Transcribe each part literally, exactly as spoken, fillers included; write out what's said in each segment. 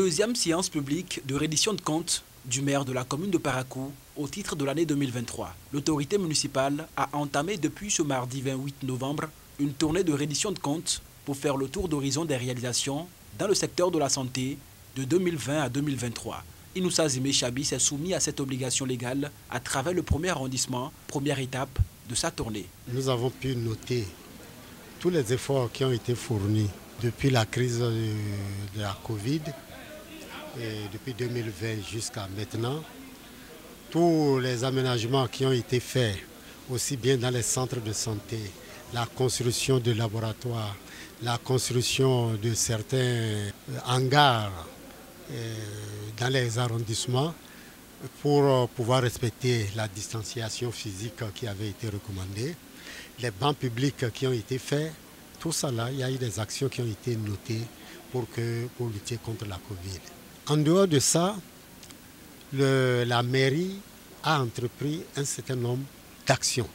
Deuxième séance publique de reddition de comptes du maire de la commune de Parakou au titre de l'année deux mille vingt-trois. L'autorité municipale a entamé depuis ce mardi vingt-huit novembre une tournée de reddition de comptes pour faire le tour d'horizon des réalisations dans le secteur de la santé de deux mille vingt à deux mille vingt-trois. Inoussa Zimé Chabi s'est soumis à cette obligation légale à travers le premier arrondissement, première étape de sa tournée. Nous avons pu noter tous les efforts qui ont été fournis depuis la crise de la Covid, et depuis deux mille vingt jusqu'à maintenant. Tous les aménagements qui ont été faits, aussi bien dans les centres de santé, la construction de laboratoires, la construction de certains hangars dans les arrondissements pour pouvoir respecter la distanciation physique qui avait été recommandée, les bancs publics qui ont été faits, tout ça là, il y a eu des actions qui ont été notées pour, que, pour lutter contre la Covid. En dehors de ça, le, la mairie a entrepris un certain nombre d'actions.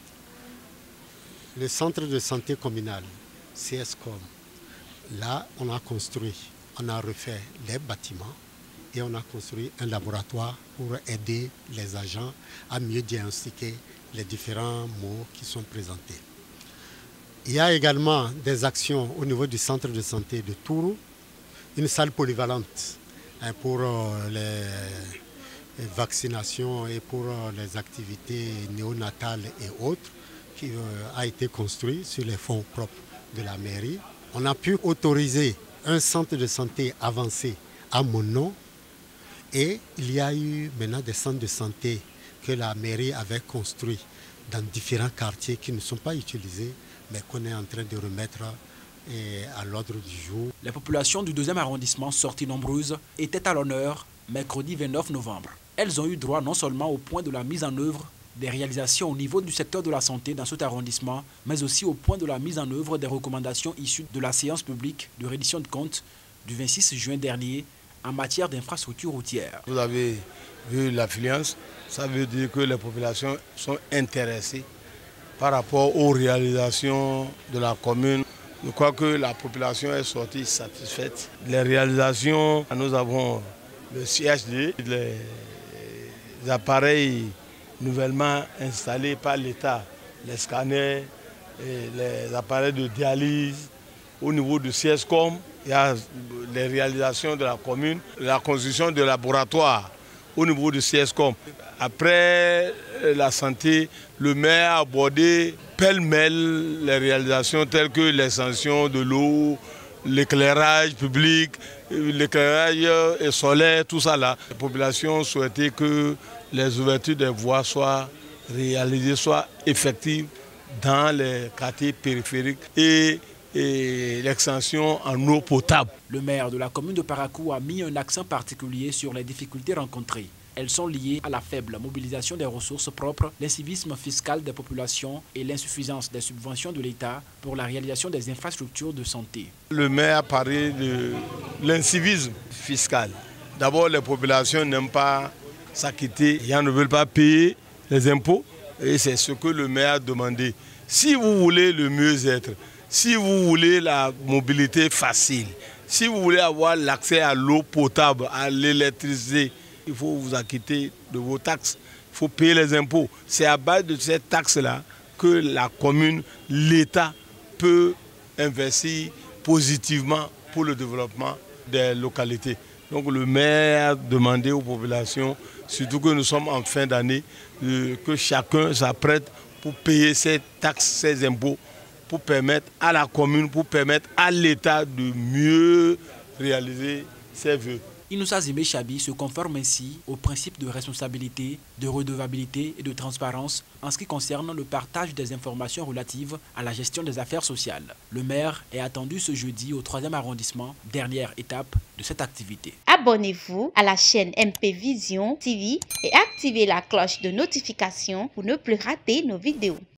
Le centre de santé communal, C S C O M, là on a construit, on a refait les bâtiments et on a construit un laboratoire pour aider les agents à mieux diagnostiquer les différents maux qui sont présentés. Il y a également des actions au niveau du centre de santé de Tourou, une salle polyvalente pour les vaccinations et pour les activités néonatales et autres, qui a été construite sur les fonds propres de la mairie. On a pu autoriser un centre de santé avancé à mon nom et il y a eu maintenant des centres de santé que la mairie avait construits dans différents quartiers qui ne sont pas utilisés mais qu'on est en train de remettre à l'ordre du jour. Les populations du deuxième arrondissement, sorties nombreuses, étaient à l'honneur mercredi vingt-neuf novembre. Elles ont eu droit non seulement au point de la mise en œuvre des réalisations au niveau du secteur de la santé dans cet arrondissement, mais aussi au point de la mise en œuvre des recommandations issues de la séance publique de reddition de comptes du vingt-six juin dernier en matière d'infrastructures routières. Vous avez vu l'affluence, ça veut dire que les populations sont intéressées par rapport aux réalisations de la commune. Je crois que la population est sortie satisfaite. Les réalisations, nous avons le C H D, les appareils nouvellement installés par l'État, les scanners, et les appareils de dialyse. Au niveau du C S C O M, il y a les réalisations de la commune, la construction de laboratoires au niveau du C S C O M. Après la santé, le maire a abordé pêle-mêle les réalisations telles que l'extension de l'eau, l'éclairage public, l'éclairage solaire, tout ça là. La population souhaitait que les ouvertures des voies soient réalisées, soient effectives dans les quartiers périphériques et, et l'extension en eau potable. Le maire de la commune de Parakou a mis un accent particulier sur les difficultés rencontrées. Elles sont liées à la faible mobilisation des ressources propres, l'incivisme fiscal des populations et l'insuffisance des subventions de l'État pour la réalisation des infrastructures de santé. Le maire a parlé de l'incivisme fiscal. D'abord, les populations n'aiment pas s'acquitter, ils ne veulent pas payer les impôts et c'est ce que le maire a demandé. Si vous voulez le mieux-être, si vous voulez la mobilité facile, si vous voulez avoir l'accès à l'eau potable, à l'électricité, il faut vous acquitter de vos taxes, il faut payer les impôts. C'est à base de ces taxes-là que la commune, l'État peut investir positivement pour le développement des localités. Donc le maire a demandé aux populations, surtout que nous sommes en fin d'année, que chacun s'apprête pour payer ses taxes, ses impôts, pour permettre à la commune, pour permettre à l'État de mieux réaliser ses vœux. Inoussa Zimé Chabi se conforme ainsi aux principes de responsabilité, de redevabilité et de transparence en ce qui concerne le partage des informations relatives à la gestion des affaires sociales. Le maire est attendu ce jeudi au troisième arrondissement, dernière étape de cette activité. Abonnez-vous à la chaîne M P Vision T V et activez la cloche de notification pour ne plus rater nos vidéos.